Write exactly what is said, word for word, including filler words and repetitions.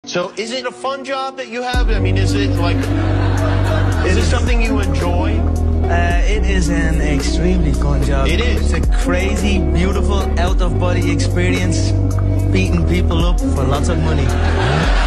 So is it a fun job that you have? I mean, is it like, is it something you enjoy? Uh, it is an extremely fun job. It is. It's a crazy, beautiful, out-of-body experience, beating people up for lots of money.